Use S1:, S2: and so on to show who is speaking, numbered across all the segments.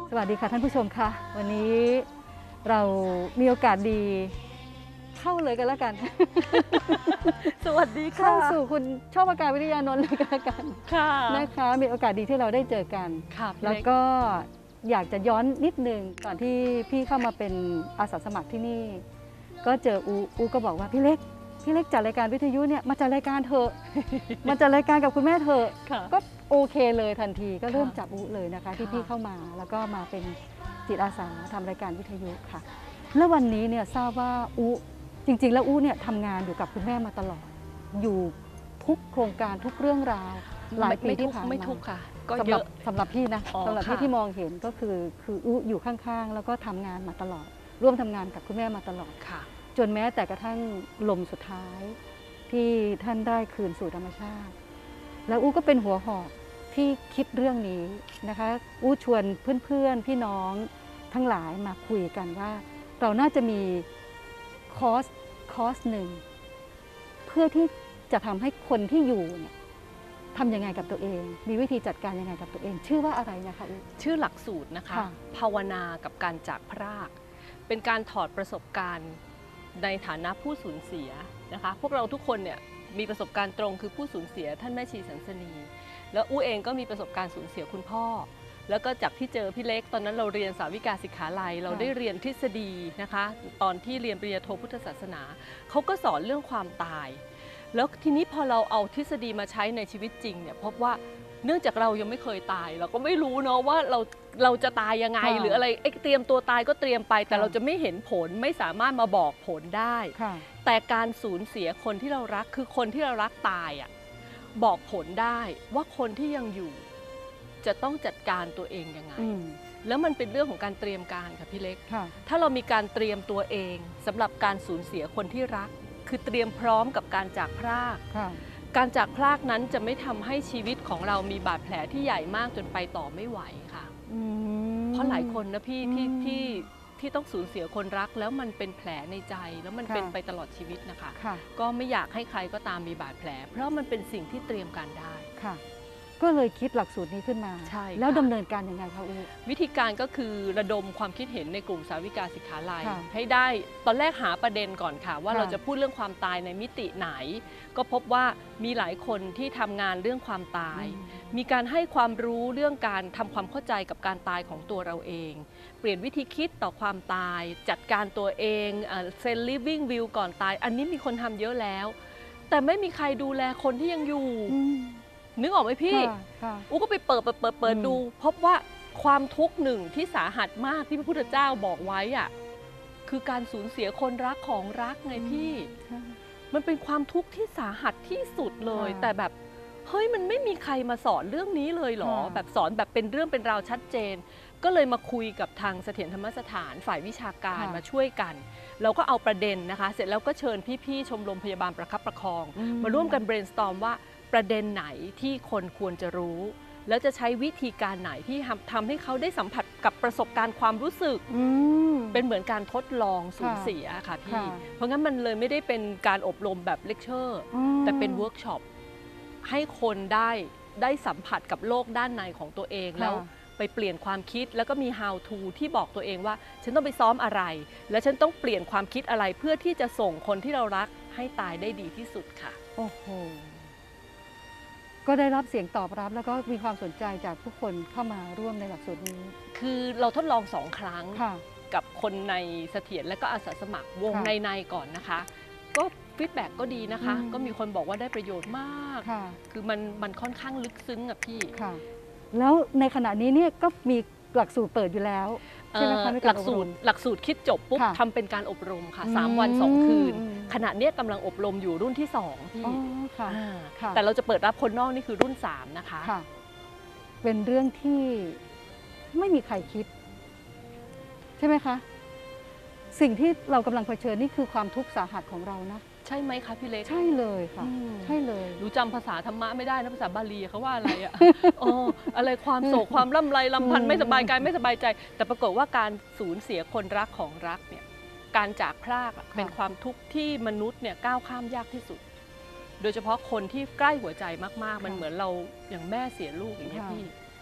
S1: สวัสดีค่ะท่านผู้ชมค่ะวันนี้เรามีโอกาสดีเข้าเลยกันแล้วกัน
S2: สวัสดีค่ะ
S1: เข้าสู่คุณชอบอาการวิทยานนท์เลยกันแล้วกัน
S2: ค่ะ
S1: นะคะมีโอกาสดีที่เราได้เจอกัน
S2: ค่ะ
S1: แล้วก็อยากจะย้อนนิดนึงก่อนที่พี่เข้ามาเป็นอาสาสมัครที่นี่ก็เจออูก็บอกว่าพี่เล็กจัดรายการวิทยุเนี่ยมาจัดรายการเถอะ มาจัดรายการกับคุณแม่เถอะก็โอเคเลยทันทีก็เริ่มจับอูเลยนะคะที่พี่เข้ามาแล้วก็มาเป็นจิตอาสาทำรายการวิทยุค่ะแล้ววันนี้เนี่ยทราบว่าอูจริงๆแล้วอูเนี่ยทำงานอยู่กับคุณแม่มาตลอดอยู่ทุกโครงการทุกเรื่องราวหลายปีที่ผ่านมา
S2: ไม่ทุกค่ะก็เยอะ
S1: สำหรับพี่นะสำหรับพี่ที่มองเห็นก็คืออูอยู่ข้างๆแล้วก็ทำงานมาตลอดร่วมทำงานกับคุณแม่มาตลอด
S2: ค่ะ
S1: จนแม้แต่กระทั่งลมสุดท้ายที่ท่านได้คืนสู่ธรรมชาติแล้วอู้ก็เป็นหัวหอกที่คิดเรื่องนี้นะคะอู้ชวนเพื่อนๆพี่น้องทั้งหลายมาคุยกันว่าเราน่าจะมีคอร์สหนึ่งเพื่อที่จะทำให้คนที่อยู่เนี่ยทำยังไงกับตัวเองมีวิธีจัดการยังไงกับตัวเองชื่อว่าอะไรนะคะอู้
S2: ชื่อหลักสูตรนะคะภาวนากับการจากพรากเป็นการถอดประสบการณ์ในฐานะผู้สูญเสียนะคะพวกเราทุกคนเนี่ยมีประสบการณ์ตรงคือผู้สูญเสียท่านแม่ชีสันสนีแล้วอู้เองก็มีประสบการณ์สูญเสียคุณพ่อแล้วก็จากที่เจอพี่เล็กตอนนั้นเราเรียนสาวิกาศิกขาลัยเราได้เรียนทฤษฎีนะคะตอนที่เรียนปริญญาโทพุทธศาสนาเขาก็สอนเรื่องความตายแล้วทีนี้พอเราเอาทฤษฎีมาใช้ในชีวิตจริงเนี่ยพบว่าเนื่องจากเรายังไม่เคยตายเราก็ไม่รู้เนาะว่าเราจะตายยังไงหรืออะไรเตรียมตัวตายก็เตรียมไปแต่เราจะไม่เห็นผลไม่สามารถมาบอกผลได้แต่การสูญเสียคนที่เรารักคือคนที่เรารักตายอ่ะบอกผลได้ว่าคนที่ยังอยู่จะต้องจัดการตัวเองยังไงแล้วมันเป็นเรื่องของการเตรียมการค่ะพี่เล็กถ้าเรามีการเตรียมตัวเองสำหรับการสูญเสียคนที่รักคือเตรียมพร้อมกับการจากพรากการจากพรากนั้นจะไม่ทำให้ชีวิตของเรามีบาดแผลที่ใหญ่มากจนไปต่อไม่ไหวค่ะเพราะหลายคนนะพี่ที่ต้องสูญเสียคนรักแล้วมันเป็นแผลในใจแล้วมันเป็นไปตลอดชีวิตนะคะก็ไม่อยากให้ใครก็ตามมีบาดแผลเพราะมันเป็นสิ่งที่เตรียมการได้
S1: ค่ะก็เลยคิดหลักสูตรนี้ขึ้นมา
S2: ใช่
S1: แล้วดำเนินการยังไงคะอู
S2: วิธีการก็คือระดมความคิดเห็นในกลุ่มสาวิกาศิกขาลัยให้ได้ตอนแรกหาประเด็นก่อนค่ะว่าเราจะพูดเรื่องความตายในมิติไหนก็พบว่ามีหลายคนที่ทำงานเรื่องความตายมีการให้ความรู้เรื่องการทำความเข้าใจกับการตายของตัวเราเองเปลี่ยนวิธีคิดต่อความตายจัดการตัวเองเซนลิฟวิ่งวิวก่อนตายอันนี้มีคนทำเยอะแล้วแต่ไม่มีใครดูแลคนที่ยังอยู่นึกออกไหมพี่อูก็ไปเปิดดูพบว่าความทุกข์หนึ่งที่สาหัสมากที่พระพุทธเจ้าบอกไว้อ่ะคือการสูญเสียคนรักของรักไงพี่มันเป็นความทุกข์ที่สาหัสที่สุดเลยแต่แบบเฮ้ยมันไม่มีใครมาสอนเรื่องนี้เลยเหรอแบบสอนแบบเป็นเรื่องเป็นราวชัดเจนก็เลยมาคุยกับทางเสถียรธรรมสถานฝ่ายวิชาการมาช่วยกันเราก็เอาประเด็นนะคะเสร็จแล้วก็เชิญพี่ๆชมรมพยาบาลประคับประคองมาร่วมกัน brainstorm ว่าประเด็นไหนที่คนควรจะรู้แล้วจะใช้วิธีการไหนที่ทำให้เขาได้สัมผัสกับประสบการณ์ความรู้สึกเป็นเหมือนการทดลองสูญเสียค่ะพี่เพราะงั้นมันเลยไม่ได้เป็นการอบรมแบบเลคเชอร์แต่เป็นเวิร์กช็อปให้คนได้สัมผัสกับโลกด้านในของตัวเองแล้วไปเปลี่ยนความคิดแล้วก็มี how to ที่บอกตัวเองว่าฉันต้องไปซ้อมอะไรและฉันต้องเปลี่ยนความคิดอะไรเพื่อที่จะส่งคนที่เรารักให้ตายได้ดีที่สุดค่ะ
S1: โอ้โหก็ได้รับเสียงตอบรับแล้วก็มีความสนใจจากผู้คนเข้ามาร่วมในหลักสูตรนี้
S2: คือเราทดลอง2 ครั้งกับคนในเสถียรและก็อาสาสมัครวงในก่อนนะคะก็ฟีดแบ็กก็ดีนะคะก็มีคนบอกว่าได้ประโยชน์มากคือมันค่อนข้างลึกซึ้งอะพี่
S1: แล้วในขณะนี้เนี่ยก็มีหลักสูตรเปิดอยู่แล้วใช่ไหมคะ
S2: หลักสูตรคิดจบปุ๊บทำเป็นการอบรมค่ะ3 วัน 2 คืนขณะนี้กำลังอบรมอยู่รุ่นที่2พี่แต่เราจะเปิดรับคนนอกนี่คือรุ่น3นะคะ
S1: เป็นเรื่องที่ไม่มีใครคิดใช่ไหมคะสิ่งที่เรากำลังเผชิญนี่คือความทุกข์สาหัสของเรานะ
S2: ใช่ไหมคะพี่เล็ก
S1: ใช่เลยค่ะใช่เลย
S2: รู้จำภาษาธรรมะไม่ได้นะภาษาบาลีเขาว่าอะไรอะอะไรความโศกความล่ำไรลำพันธ์ไม่สบายกายไม่สบายใจแต่ปรากฏว่าการสูญเสียคนรักของรักเนี่ยการจากพรากเป็นความทุกข์ที่มนุษย์เนี่ยก้าวข้ามยากที่สุดโดยเฉพาะคนที่ใกล้หัวใจมากๆมันเหมือนเราอย่างแม่เสียลูกอย่างนี้พี่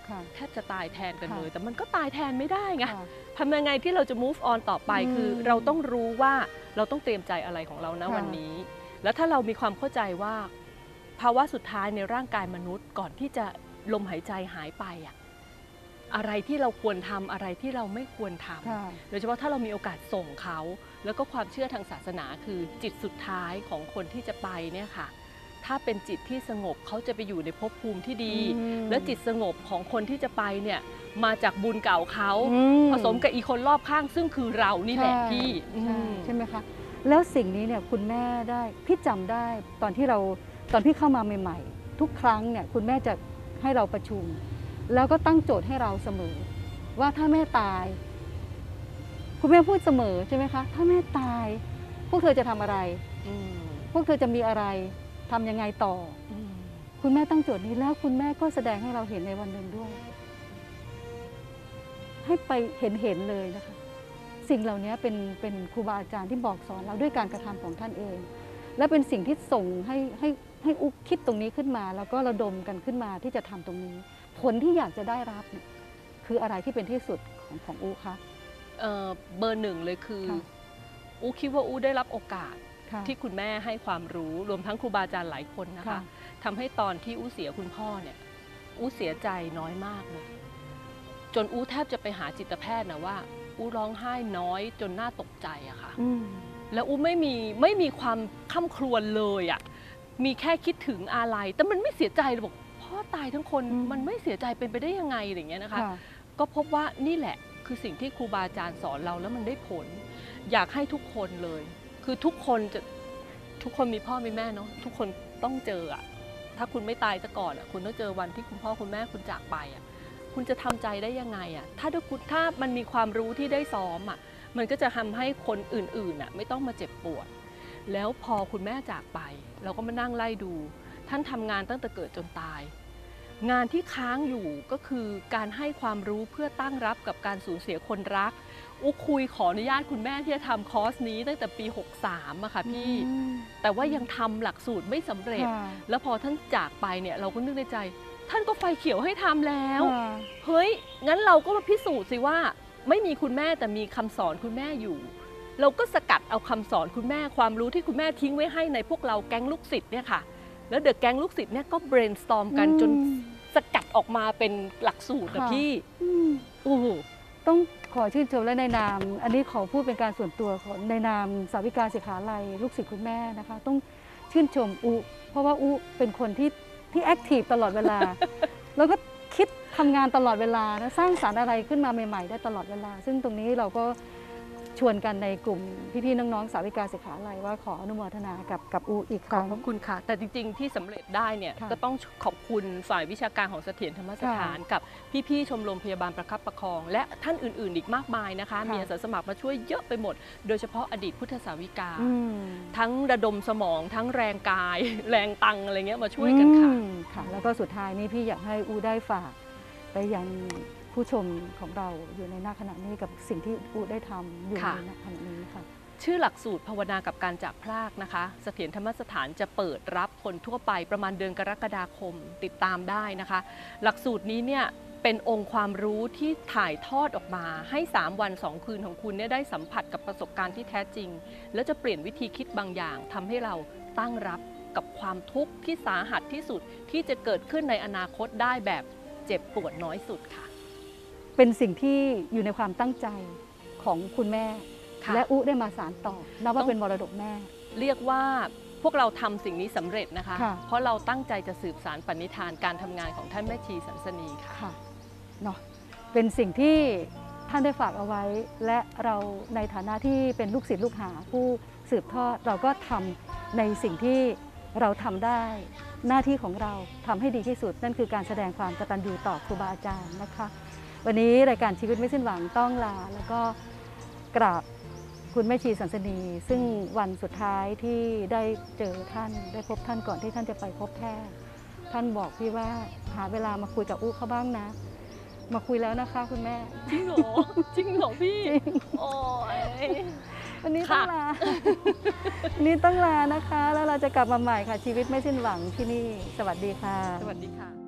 S1: ค่ะ
S2: แทบจะตายแทนกัน
S1: ค่ะ
S2: เลยแต่มันก็ตายแทนไม่ได้ไง
S1: ค่ะ
S2: ทำยังไงที่เราจะ move on ต่อไป
S1: อืม
S2: คือเราต้องรู้ว่าเราต้องเตรียมใจอะไรของเรานะ
S1: ค่ะ
S2: วันนี้ แล้วถ้าเรามีความเข้าใจว่าภาวะสุดท้ายในร่างกายมนุษย์ก่อนที่จะลมหายใจหายไปอะอะไรที่เราควรทำอะไรที่เราไม่ควรทำ
S1: ค่ะ
S2: โดยเฉพาะถ้าเรามีโอกาสส่งเขา แล้วก็ความเชื่อทางศาสนาคือจิตสุดท้ายของคนที่จะไปเนี่ยค่ะ ถ้าเป็นจิตที่สงบเขาจะไปอยู่ในภพภูมิที่ดี
S1: อืม
S2: แล้วจิตสงบของคนที่จะไปเนี่ยมาจากบุญเก่าเขา
S1: อื
S2: ผสมกับอีกคนรอบข้างซึ่งคือเรานี่แหละ
S1: ใช่
S2: พี่
S1: ใช่ไหมคะแล้วสิ่งนี้เนี่ยคุณแม่ได้พี่จำได้ตอนพี่เข้ามาใหม่ๆ ทุกครั้งเนี่ยคุณแม่จะให้เราประชุม แล้วก็ตั้งโจทย์ให้เราเสมอ ว่าถ้าแม่ตาย คุณแม่พูดเสมอใช่ไหมคะถ้าแม่ตาย พวกเธอจะทำอะไร
S2: อืม
S1: พวกเธอจะมีอะไรทำยังไงต่อ
S2: อืม
S1: คุณแม่ตั้งโจทย์นี้แล้วคุณแม่ก็แสดงให้เราเห็นในวันหนึ่งด้วย ให้ไปเห็นเลยนะคะ สิ่งเหล่านี้เป็นครูบาอาจารย์ที่บอกสอนเราด้วยการกระทำของท่านเอง และเป็นสิ่งที่ส่งให้อุกคิดตรงนี้ขึ้นมา แล้วก็ระดมกันขึ้นมาที่จะทำตรงนี้ ผลที่อยากจะได้รับเนี่ยคืออะไรที่เป็นที่สุดของอุคะ
S2: เบอร์หนึ่งเลยคือ
S1: ค่ะ
S2: อูคิดว่าอูได้รับโอกาส
S1: ค่ะ
S2: ที่คุณแม่ให้ความรู้รวมทั้งครูบาอาจารย์หลายคนนะคะ
S1: ค่ะ
S2: ทำให้ตอนที่อูเสียคุณพ่อเนี่ยอูเสียใจน้อยมากเลยจนอูแทบจะไปหาจิตแพทย์นะว่าอูร้องไห้น้อยจนน่าตกใจอะค่ะ
S1: อืม
S2: แล้วอูไม่มีความค่ำครวญเลยอะมีแค่คิดถึงอะไรแต่มันไม่เสียใจเลยบอกพ่อตายทั้งคน
S1: อืม
S2: มันไม่เสียใจเป็นไปได้ยังไงอย่างเงี้ยนะคะ
S1: ค่ะ
S2: ก็พบว่านี่แหละคือสิ่งที่ครูบาอาจารย์สอนเราแล้วมันได้ผล อยากให้ทุกคนเลย คือทุกคนมีพ่อมีแม่เนาะทุกคนต้องเจออะถ้าคุณไม่ตายซะก่อนอะคุณต้องเจอวันที่คุณพ่อคุณแม่คุณจากไปอะคุณจะทำใจได้ยังไงอะถ้ามันมีความรู้ที่ได้ซ้อมอะมันก็จะทำให้คนอื่นๆอะไม่ต้องมาเจ็บปวด แล้วพอคุณแม่จากไป เราก็มานั่งไล่ดู ท่านทำงานตั้งแต่เกิดจนตาย งานที่ค้างอยู่ก็คือการให้ความรู้เพื่อตั้งรับกับการสูญเสียคนรักอุคุยขออนุญาตคุณแม่ที่จะทำคอร์สนี้ตั้งแต่ปี 63อะค่ะพี่
S1: อืม
S2: แต่ว่ายังทำหลักสูตรไม่สำเร็จ
S1: ค่ะ
S2: แล้วพอท่านจากไปเนี่ยเราก็นึกในใจ ท่านก็ไฟเขียวให้ทำแล้ว
S1: ค่ะ
S2: เฮ้ย งั้นเราก็มาพิสูจน์สิว่า ไม่มีคุณแม่แต่มีคำสอนคุณแม่อยู่ เราก็สกัดเอาคำสอนคุณแม่ความรู้ที่คุณแม่ทิ้งไว้ให้ในพวกเราแก๊งลูกศิษย์เนี่ยค่ะ แล้วเดอะแก๊งลูกศิษย์เนี่ยก็ brainstorm กันจนสกัดออกมาเป็นหลักสูตรนะ
S1: ค่ะ
S2: พี่
S1: อืม
S2: โอ้โห
S1: ต้องขอชื่นชมและในนาม อันนี้ขอพูดเป็นการส่วนตัวของในนามสาวิกาศิขาลัยลูกศิษย์คุณแม่นะคะ ต้องชื่นชมอุเพราะว่าอุเป็นคนที่แอคทีฟตลอดเวลา แล้วก็คิดทำงานตลอดเวลานะสร้างสรรค์อะไรขึ้นมาใหม่ๆได้ตลอดเวลา ซึ่งตรงนี้เราก็ชวนกันในกลุ่มพี่ๆน้องๆสาวิกาศิขาลัยว่าขออนุโมทนากับอุอีกค
S2: ขอ
S1: รั้
S2: บ
S1: ง
S2: พระคุณค่ะ แต่จริงๆที่สำเร็จได้เนี่ย
S1: ค่ะ
S2: ก็ต้องขอบคุณฝ่ายวิชาการของเสถียรธรรมสถานกับพี่ๆชมรมพยาบาลประคับประคอง และท่านอื่นๆอีกมากมายนะคะ
S1: ค่ะ
S2: มีอาสาสมัครมาช่วยเยอะไปหมด โดยเฉพาะอดีตพุทธสาวิกา
S1: อืม
S2: ทั้งระดมสมองทั้งแรงกาย แรงตังอะไรเงี้ยมาช่วยกันค่ะ
S1: อืมค่ะ แล้วก็สุดท้ายนี้พี่อยากให้อูได้ฝากไปยังผู้ชมของเราอยู่ในหน้าขณะนี้กับสิ่งที่อูได้ทำอยู่
S2: ค่ะ
S1: ในขณะนี้ค่ะ
S2: ชื่อหลักสูตรภาวนากับการจากพรากนะคะเสถียรธรรมสถานจะเปิดรับคนทั่วไปประมาณเดือนกรกฎาคมติดตามได้นะคะ หลักสูตรนี้เนี่ยเป็นองค์ความรู้ที่ถ่ายทอดออกมาให้ 3 วัน 2 คืนของคุณเนี่ยได้สัมผัสกับประสบการณ์ที่แท้จริง แล้วจะเปลี่ยนวิธีคิดบางอย่างทำให้เราตั้งรับกับความทุกข์ที่สาหัสที่สุดที่จะเกิดขึ้นในอนาคตได้แบบเจ็บปวดน้อยสุดค่ะ
S1: เป็นสิ่งที่อยู่ในความตั้งใจของคุณแม่
S2: ค่ะ
S1: และอุได้มาสานต่อนับว่าเป็นมรดกแม่
S2: เรียกว่าพวกเราทำสิ่งนี้สำเร็จนะคะ
S1: ค่ะ
S2: เพราะเราตั้งใจจะสืบสารปณิธานการทำงานของท่านแม่ชีสันสนีค่ะ
S1: ค่ะเนาะเป็นสิ่งที่ท่านได้ฝากเอาไว้ และเราในฐานะที่เป็นลูกศิษย์ลูกหาผู้สืบทอดเราก็ทำในสิ่งที่เราทำได้หน้าที่ของเราทำให้ดีที่สุด นั่นคือการแสดงความกตัญญูต่อครูบาอาจารย์นะคะ วันนี้รายการชีวิตไม่สิ้นหวังต้องลาแล้วก็กราบคุณแม่ชีสันสนี ซึ่งวันสุดท้ายที่ได้เจอท่านได้พบท่านก่อนที่ท่านจะไปพบแพทย์ท่านบอกพี่ว่าหาเวลามาคุยกับอุ๊เขาบ้างนะ มาคุยแล้วนะคะคุณแม่
S2: จริงเหรอ จริงเหรอพี่
S1: จริง
S2: โอ้ย
S1: วันนี้ต้อง
S2: ค่ะ
S1: ลา วันนี้ต้องลานะคะ แล้วเราจะกลับมาใหม่ค่ะ ชีวิตไม่สิ้นหวังที่นี่ สวัสดีค่ะ
S2: สวัสดีค่ะ